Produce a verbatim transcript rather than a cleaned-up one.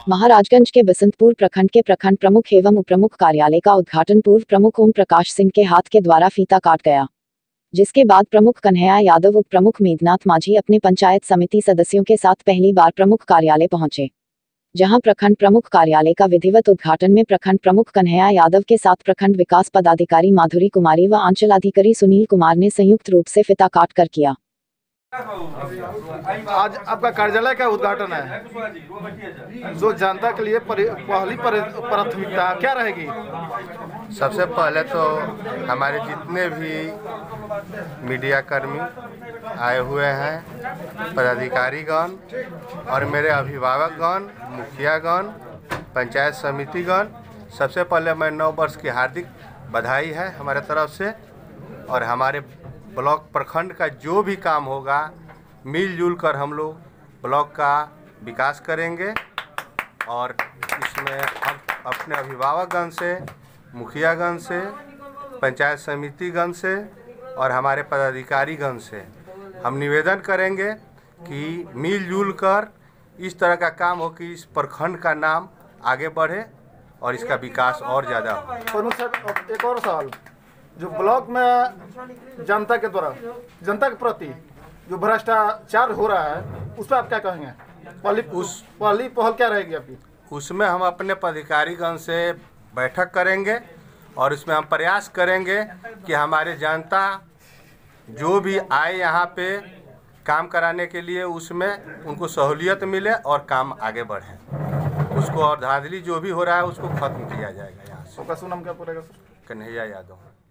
महाराजगंज के बसंतपुर प्रखंड के प्रखंड प्रमुख एवं उपप्रमुख कार्यालय का उद्घाटन पूर्व प्रमुख ओम प्रकाश सिंह के हाथ के द्वारा फीता काट गया, जिसके बाद प्रमुख कन्हैया यादव उप प्रमुख मेघनाथ माझी अपने पंचायत समिति सदस्यों के साथ पहली बार प्रमुख कार्यालय पहुंचे, जहां प्रखंड प्रमुख कार्यालय का विधिवत उद्घाटन में प्रखंड प्रमुख कन्हैया यादव के साथ प्रखंड विकास पदाधिकारी माधुरी कुमारी व अंचलाधिकारी सुनील कुमार ने संयुक्त रूप से फीता काट कर किया। आज आपका कार्यालय का उद्घाटन है, जो जनता के लिए पहली प्राथमिकता क्या रहेगी? सबसे पहले तो हमारे जितने भी मीडिया कर्मी आए हुए हैं, पदाधिकारीगण और मेरे अभिभावकगण, मुखियागण, पंचायत समितिगण, सबसे पहले मैं नव वर्ष की हार्दिक बधाई है हमारे तरफ से। और हमारे ब्लॉक प्रखंड का जो भी काम होगा मिलजुल कर हम लोग ब्लॉक का विकास करेंगे। और इसमें हम अपने अभिभावकगण से, मुखियागण से, पंचायत समितिगण से और हमारे पदाधिकारीगण से हम निवेदन करेंगे कि मिलजुल कर इस तरह का काम हो कि इस प्रखंड का नाम आगे बढ़े और इसका विकास और ज़्यादा हो। एक और सवाल, जो ब्लॉक में जनता के द्वारा जनता के प्रति जो भ्रष्टाचार हो रहा है, उस पर आप क्या कहेंगे? पहली उस पहली पहल क्या रहेगी आपकी? उसमें हम अपने पदाधिकारीगण से बैठक करेंगे और इसमें हम प्रयास करेंगे कि हमारे जनता जो भी आए यहाँ पे काम कराने के लिए, उसमें उनको सहूलियत मिले और काम आगे बढ़े। उसको और धांधली जो भी हो रहा है उसको खत्म किया जाएगा यहाँ से। आपका नाम क्या पड़ेगा सर? कन्हैया यादव।